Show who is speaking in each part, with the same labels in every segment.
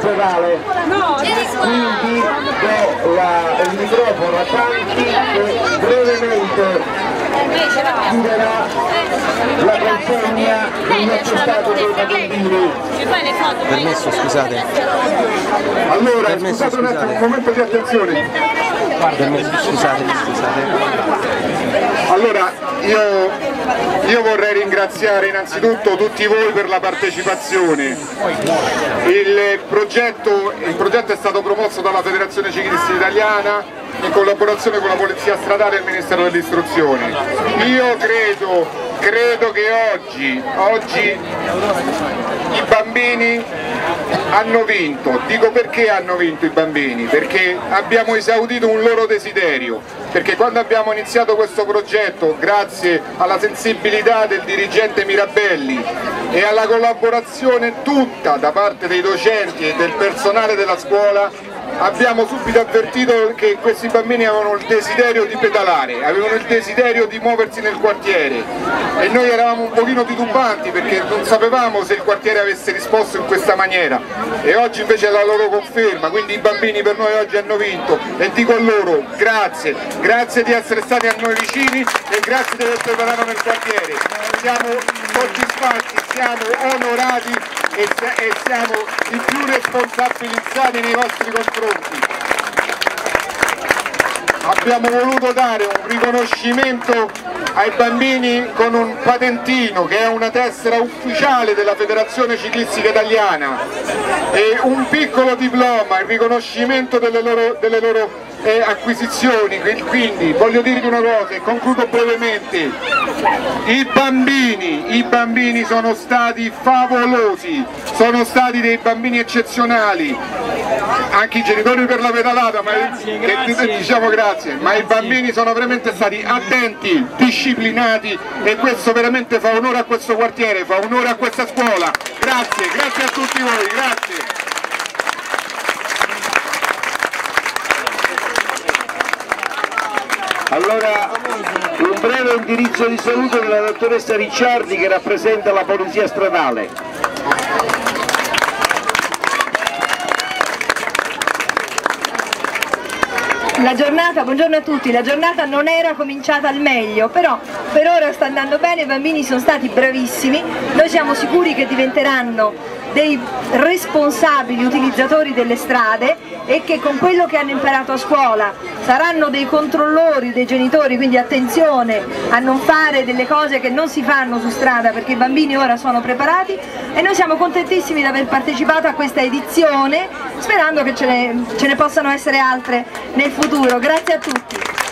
Speaker 1: stradale, quindi do il microfono a Tanti che brevemente chiuderà la consegna degli attestati dei bambini.
Speaker 2: Permesso, scusate.
Speaker 1: Allora,
Speaker 2: Permesso,
Speaker 1: scusate un attimo, un momento di attenzione.
Speaker 2: Permesso, scusate.
Speaker 1: Allora, io vorrei ringraziare innanzitutto tutti voi per la partecipazione. Il progetto è stato promosso dalla Federazione Ciclistica Italiana in collaborazione con la Polizia Stradale e il Ministero dell'Istruzione. Io credo che oggi i bambini hanno vinto. Dico perché hanno vinto i bambini? Perché abbiamo esaudito un loro desiderio, perché quando abbiamo iniziato questo progetto, grazie alla sensibilità del dirigente Mirabelli e alla collaborazione tutta da parte dei docenti e del personale della scuola, abbiamo subito avvertito che questi bambini avevano il desiderio di pedalare, avevano il desiderio di muoversi nel quartiere e noi eravamo un pochino titubanti perché non sapevamo se il quartiere avesse risposto in questa maniera e oggi invece è la loro conferma, quindi i bambini per noi oggi hanno vinto e dico a loro grazie di essere stati a noi vicini e grazie di aver preparato nel quartiere. Siamo soddisfatti, siamo onorati e siamo i più responsabilizzati nei vostri confronti. Abbiamo voluto dare un riconoscimento ai bambini con un patentino che è una tessera ufficiale della Federazione Ciclistica Italiana e un piccolo diploma, il riconoscimento delle loro acquisizioni. Quindi voglio dirvi una cosa e concludo brevemente: i bambini sono stati favolosi, sono stati dei bambini eccezionali, anche i genitori per la pedalata, diciamo grazie, ma i bambini sono veramente stati attenti, disciplinati e questo veramente fa onore a questo quartiere, fa onore a questa scuola. Grazie a tutti voi, grazie. Allora, un breve indirizzo di saluto della dottoressa Ricciardi che rappresenta la Polizia Stradale.
Speaker 3: Buongiorno a tutti, la giornata non era cominciata al meglio, però per ora sta andando bene, i bambini sono stati bravissimi, noi siamo sicuri che diventeranno dei responsabili utilizzatori delle strade e che con quello che hanno imparato a scuola saranno dei controllori dei genitori, quindi attenzione a non fare delle cose che non si fanno su strada perché i bambini ora sono preparati e noi siamo contentissimi di aver partecipato a questa edizione sperando che ce ne possano essere altre nel futuro. Grazie a tutti.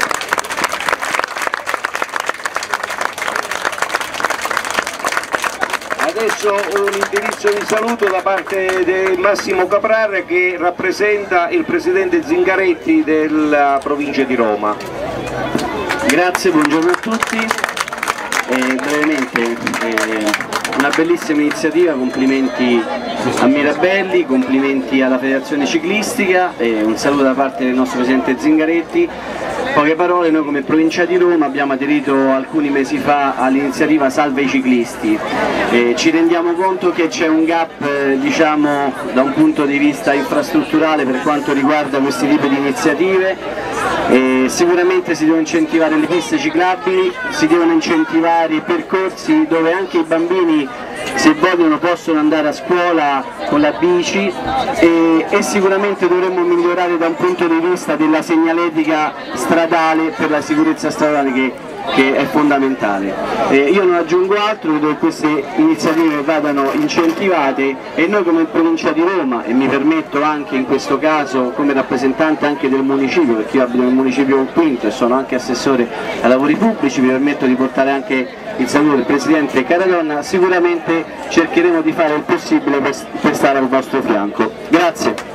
Speaker 1: Adesso un indirizzo di saluto da parte di Massimo Caprara che rappresenta il presidente Zingaretti della provincia di Roma.
Speaker 4: Grazie, buongiorno a tutti. Brevemente, una bellissima iniziativa, complimenti a Mirabelli, complimenti alla Federazione Ciclistica, un saluto da parte del nostro presidente Zingaretti. Poche parole, noi come provincia di Roma abbiamo aderito alcuni mesi fa all'iniziativa Salve i ciclisti. Ci rendiamo conto che c'è un gap diciamo, da un punto di vista infrastrutturale per quanto riguarda questi tipi di iniziative. Sicuramente si devono incentivare le piste ciclabili, si devono incentivare i percorsi dove anche i bambini se vogliono possono andare a scuola con la bici e sicuramente dovremmo migliorare da un punto di vista della segnaletica stradale per la sicurezza stradale che è fondamentale. Io non aggiungo altro, credo che queste iniziative vadano incentivate e noi come provincia di Roma, e mi permetto anche in questo caso come rappresentante anche del municipio, perché io abito nel municipio Quinto e sono anche assessore ai lavori pubblici, mi permetto di portare anche il saluto del Presidente Caradonna, sicuramente cercheremo di fare il possibile per stare al vostro fianco. Grazie.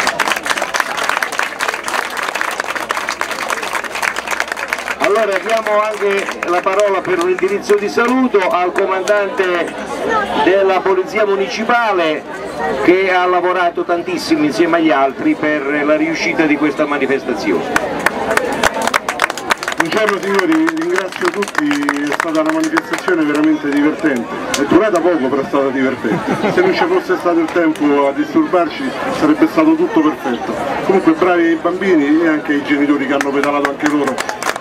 Speaker 1: Allora diamo anche la parola per un indirizzo di saluto al comandante della Polizia Municipale che ha lavorato tantissimo insieme agli altri per la riuscita di questa manifestazione.
Speaker 5: Buongiorno signori, ringrazio tutti, è stata una manifestazione veramente divertente, è durata poco però è stata divertente, se non ci fosse stato il tempo a disturbarci sarebbe stato tutto perfetto. Comunque bravi ai bambini e anche ai genitori che hanno pedalato anche loro.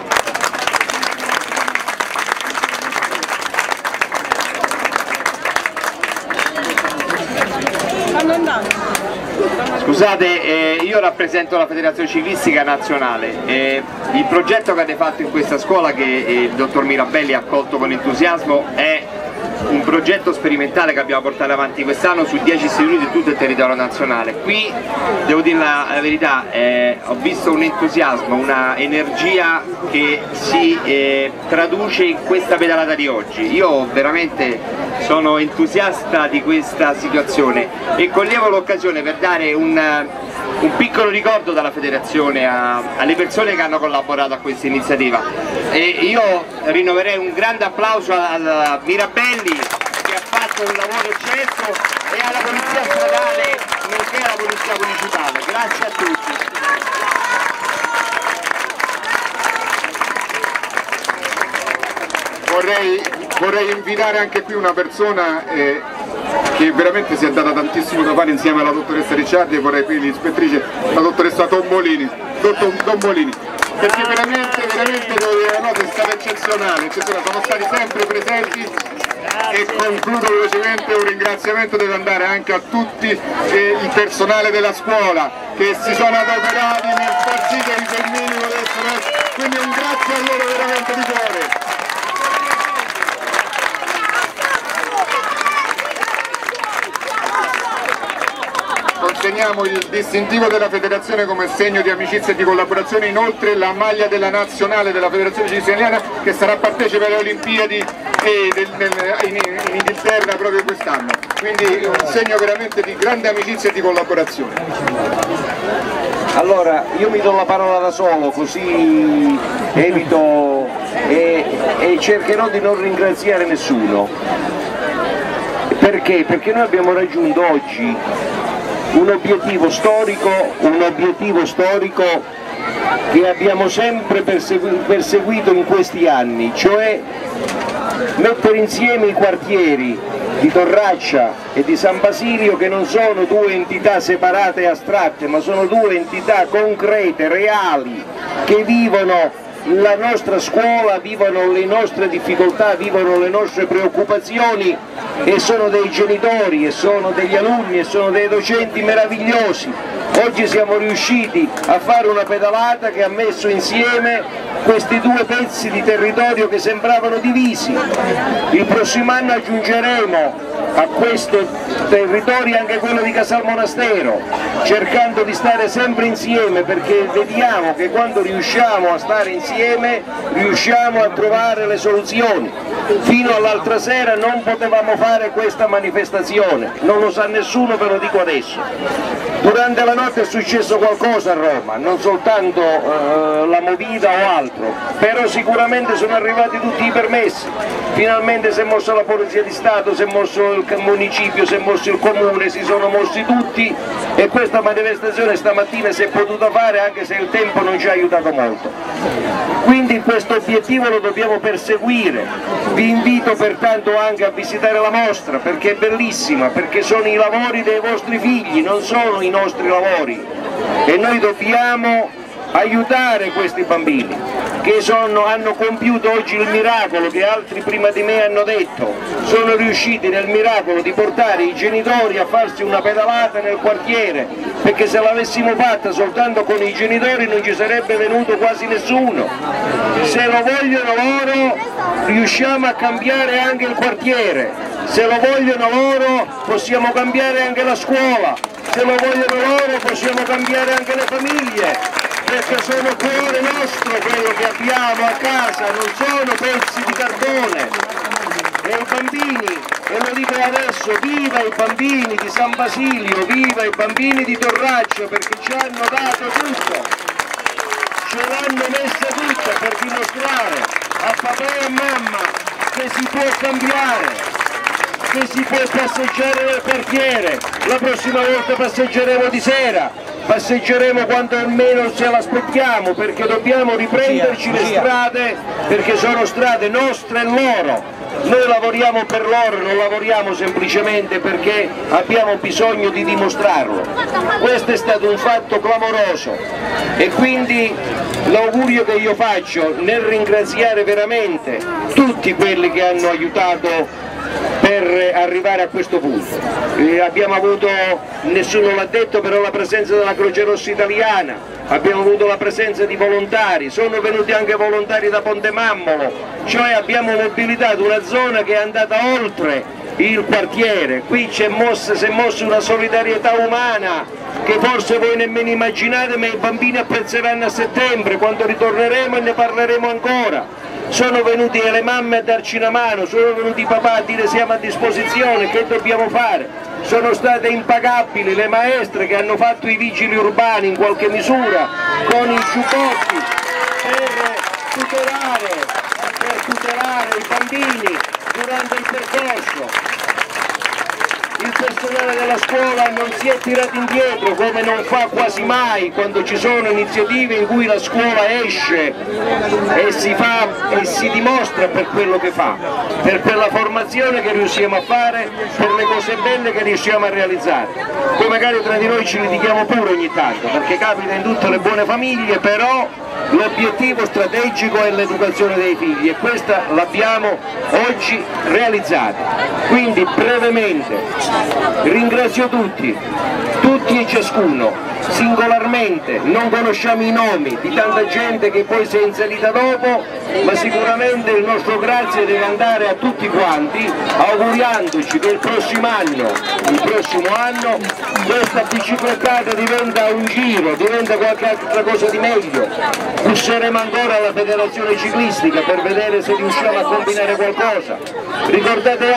Speaker 6: Scusate, io rappresento la Federazione Ciclistica Nazionale. Il progetto che avete fatto in questa scuola, che il dottor Mirabelli ha accolto con entusiasmo, è un progetto sperimentale che abbiamo portato avanti quest'anno su 10 istituti di tutto il territorio nazionale. Qui, devo dire la verità, ho visto un entusiasmo, una energia che si traduce in questa pedalata di oggi. Io veramente sono entusiasta di questa situazione e coglievo l'occasione per dare un piccolo ricordo dalla federazione alle persone che hanno collaborato a questa iniziativa, e io rinnoverei un grande applauso a Mirabelli, che ha fatto un lavoro eccelso, e alla polizia stradale nonché alla polizia municipale. Grazie a tutti.
Speaker 1: Vorrei invitare anche qui una persona che veramente si è data tantissimo da fare insieme alla dottoressa Ricciardi, e vorrei qui l'ispettrice, la dottoressa Tombolini, perché veramente devo dire, la nota è stata eccezionale, sono stati sempre presenti. E concludo velocemente, un ringraziamento deve andare anche a tutti il personale della scuola che si sono adoperati nel far sì che il minimo adesso, quindi un grazie a loro veramente di cuore. Consegniamo il distintivo della federazione come segno di amicizia e di collaborazione, inoltre la maglia della nazionale della federazione ciclistica italiana, che sarà partecipe alle Olimpiadi in Inghilterra proprio quest'anno, quindi un segno veramente di grande amicizia e di collaborazione.
Speaker 7: Allora, io mi do la parola da solo, così evito e cercherò di non ringraziare nessuno. Perché? Perché noi abbiamo raggiunto oggi un obiettivo storico che abbiamo sempre perseguito in questi anni, cioè mettere insieme i quartieri di Torraccia e di San Basilio, che non sono due entità separate e astratte, ma sono due entità concrete, reali, che vivono la nostra scuola, vivono le nostre difficoltà, vivono le nostre preoccupazioni, e sono dei genitori, e sono degli alunni, e sono dei docenti meravigliosi. Oggi siamo riusciti a fare una pedalata che ha messo insieme questi due pezzi di territorio che sembravano divisi. Il prossimo anno aggiungeremo a questo territorio anche quello di Casal Monastero, cercando di stare sempre insieme, perché vediamo che quando riusciamo a stare insieme riusciamo a trovare le soluzioni. Fino all'altra sera non potevamo fare questa manifestazione, non lo sa nessuno, ve lo dico adesso. Durante la notte è successo qualcosa a Roma, non soltanto la movida o altro, però sicuramente sono arrivati tutti i permessi, finalmente si è mossa la Polizia di Stato, si è mosso il municipio, si è mosso il comune, si sono mossi tutti, e questa manifestazione stamattina si è potuta fare anche se il tempo non ci ha aiutato molto. Quindi questo obiettivo lo dobbiamo perseguire. Vi invito pertanto anche a visitare la mostra, perché è bellissima, perché sono i lavori dei vostri figli, non sono i nostri lavori, e noi dobbiamo aiutare questi bambini che hanno compiuto oggi il miracolo che altri prima di me hanno detto. Sono riusciti nel miracolo di portare i genitori a farsi una pedalata nel quartiere, perché se l'avessimo fatta soltanto con i genitori non ci sarebbe venuto quasi nessuno. Se lo vogliono loro riusciamo a cambiare anche il quartiere, se lo vogliono loro possiamo cambiare anche la scuola, se lo vogliono loro possiamo cambiare anche le famiglie, perché sono cuore nostro quello che abbiamo a casa, non sono pezzi di carbone. E i bambini, e lo dico adesso, viva i bambini di San Basilio, viva i bambini di Torraccia, perché ci hanno dato tutto, ce l'hanno messa tutta per dimostrare a papà e a mamma che si può cambiare, che si può passeggiare nel quartiere. La prossima volta passeggeremo di sera, passeggeremo quando almeno ce l'aspettiamo, perché dobbiamo riprenderci le strade, perché sono strade nostre e loro. Noi lavoriamo per loro, non lavoriamo semplicemente perché abbiamo bisogno di dimostrarlo. Questo è stato un fatto clamoroso e quindi l'augurio che io faccio nel ringraziare veramente tutti quelli che hanno aiutato per arrivare a questo punto. Abbiamo avuto, nessuno l'ha detto, però la presenza della Croce Rossa Italiana, abbiamo avuto la presenza di volontari, sono venuti anche volontari da Ponte Mammolo, cioè abbiamo mobilitato una zona che è andata oltre il quartiere. Qui si è mossa una solidarietà umana che forse voi nemmeno immaginate, ma i bambini apprezzeranno a settembre quando ritorneremo e ne parleremo ancora. Sono venuti le mamme a darci una mano, sono venuti i papà a dire siamo a disposizione, che dobbiamo fare? Sono state impagabili le maestre che hanno fatto i vigili urbani in qualche misura con i giubbotti per tutelare i bambini durante il percorso. Il personale della scuola non si è tirato indietro come non fa quasi mai quando ci sono iniziative in cui la scuola esce e si dimostra per quello che fa, per quella formazione che riusciamo a fare, per le cose belle che riusciamo a realizzare. Poi magari tra di noi ci litighiamo pure ogni tanto, perché capita in tutte le buone famiglie, però l'obiettivo strategico è l'educazione dei figli e questa l'abbiamo oggi realizzata. Quindi brevemente ringrazio tutti e ciascuno, singolarmente, non conosciamo i nomi di tanta gente che poi si è inserita dopo, ma sicuramente il nostro grazie deve andare a tutti quanti, auguriandoci che il prossimo anno questa biciclettata diventa un giro, diventa qualche altra cosa di meglio. Busseremo ancora alla federazione ciclistica per vedere se riusciamo a combinare qualcosa. Ricordate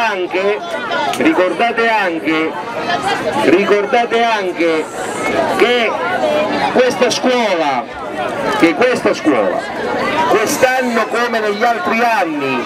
Speaker 7: anche che questa scuola, quest'anno come negli altri anni,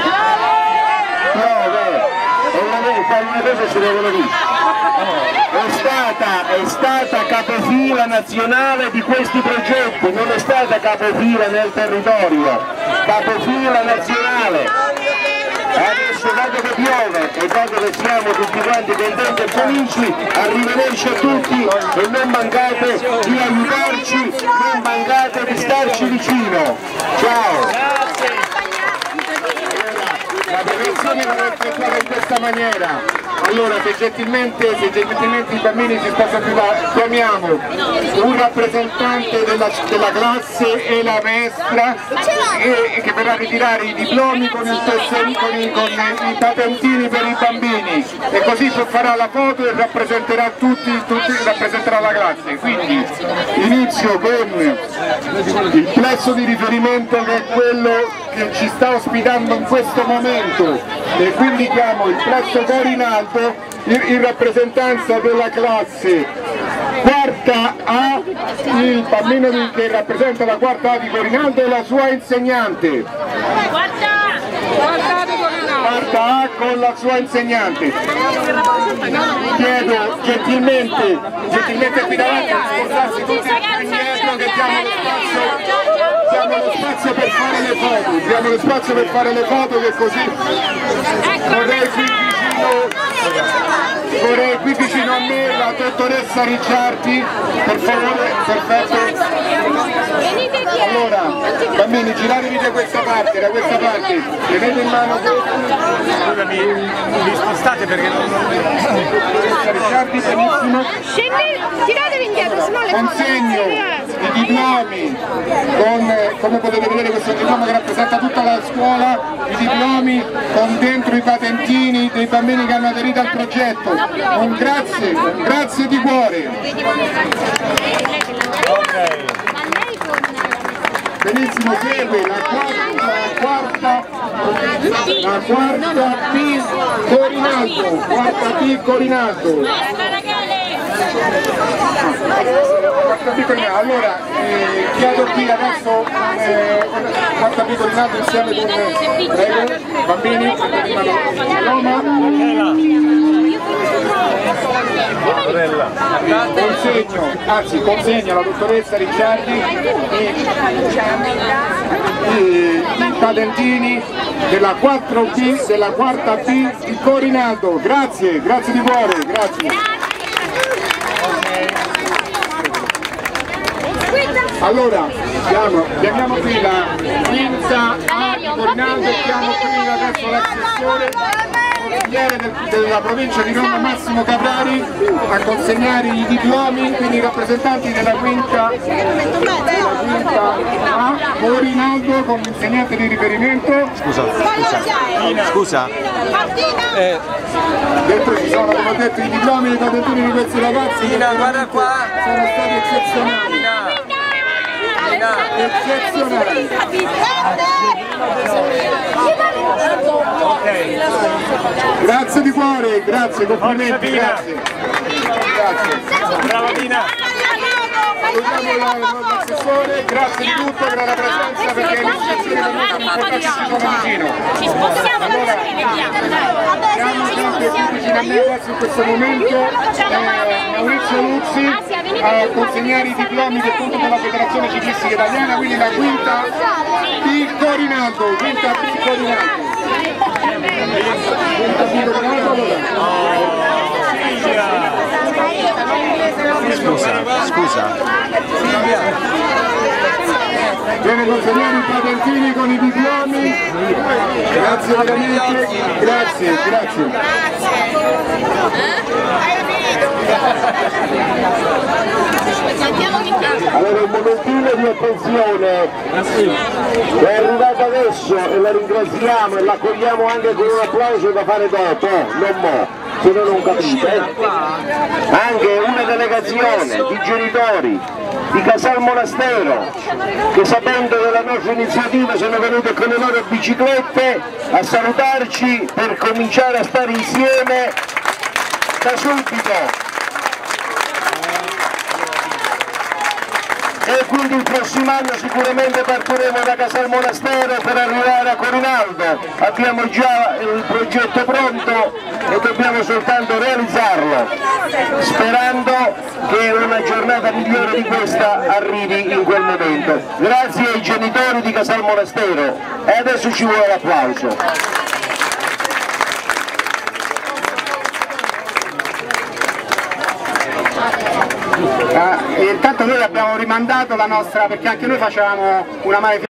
Speaker 7: è stata capofila nazionale di questi progetti, non è stata capofila nel territorio, capofila nazionale. Adesso dato che piove e dato che siamo tutti quanti contenti e felici, arrivederci a tutti e non mancate di aiutarci, non mancate di starci vicino. Ciao!
Speaker 1: La prevenzione va effettuata in questa maniera. Allora, se gentilmente i bambini si possono aiutare, chiamiamo un rappresentante della classe e la maestra che verrà a ritirare i diplomi con i patentini per i bambini e così farà la foto e rappresenterà rappresenterà la classe. Quindi inizio con il plesso di riferimento che è quello che ci sta ospitando in questo momento e quindi chiamo il plesso Corinaldo in rappresentanza della classe quarta A, il bambino che rappresenta la quarta A di Corinaldo e la sua insegnante. Quarta A con la sua insegnante. Chiedo gentilmente qui davanti a spostarsi tutti indietro che diamo lo spazio per fare le foto, diamo lo spazio per fare le foto che così vorrei qui vicino a me la dottoressa Ricciardi, per favore, perfetto. Allora, bambini, giratevi da questa parte, tenete in mano
Speaker 2: Mi spostate perché
Speaker 1: Ricciardi, benissimo.
Speaker 8: Tiratevi indietro, se no le
Speaker 1: consegno i diplomi, come potete vedere questo è un diploma che rappresenta tutta la scuola, i diplomi con dentro i patentini dei bambini che hanno aderito al progetto. Un grazie di cuore. Benissimo, segue la quarta P Corinaldo. Allora, chiedo qui adesso quarta P Corinaldo insieme con prego, bambini, Roma. consegno alla dottoressa Ricciardi i patentini della 4B, della quarta B di Corinaldo. Grazie, grazie di cuore, grazie. Allora, chiamiamo qui la quinta A di Corinaldo e chiamo qui adesso l'assessore consigliere della provincia di Roma Massimo Caprari a consegnare i diplomi, quindi i rappresentanti della quinta A Corinaldo con l'insegnante di riferimento.
Speaker 2: Scusa.
Speaker 1: Dentro ci sono, come ho detto, i diplomi e i patentini di questi ragazzi che
Speaker 2: guarda qua.
Speaker 1: sono stati eccezionali. Eccezionali. Grazie di cuore, grazie, complimenti, grazie.
Speaker 2: Brava Dina.
Speaker 1: L'assessore, grazie di tutto per la presenza, perché le istituzioni per noi sono importanti, ci sono vicino.
Speaker 8: Ci spostiamo
Speaker 1: Allora, siamo sempre più vicini a me adesso in questo momento Maurizio Luzzi a consegnare i diplomi del punto della Federazione Ciclistica Italiana, quindi la quinta di Corinaldo, quinta di Corinaldo. Quinta di Corinaldo,
Speaker 2: Scusa.
Speaker 1: Viene consegnare i patentini con i diplomi. Grazie veramente, grazie.
Speaker 7: Allora un momentino di attenzione, è arrivata adesso e la ringraziamo e l'accogliamo anche con un applauso da fare dopo, non mo', se no non capite. Anche una delegazione di genitori di Casal Monastero che, sapendo della nostra iniziativa, sono venute con le loro biciclette a salutarci per cominciare a stare insieme da subito. E quindi il prossimo anno sicuramente partiremo da Casal Monastero per arrivare a Corinaldo. Abbiamo già il progetto pronto e dobbiamo soltanto realizzarlo, sperando che una giornata migliore di questa arrivi in quel momento. Grazie ai genitori di Casal Monastero e adesso ci vuole l'applauso.
Speaker 1: Intanto noi abbiamo rimandato la nostra, perché anche noi facevamo una manifestazione